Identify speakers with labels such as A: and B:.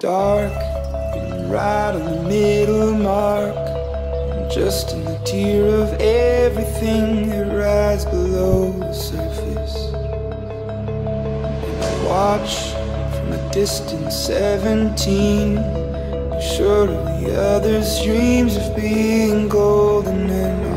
A: dark, been right on the middle mark, and just in the tear of everything that rides below the surface. And I watch from a distant 17, sure of the others' dreams of being golden, and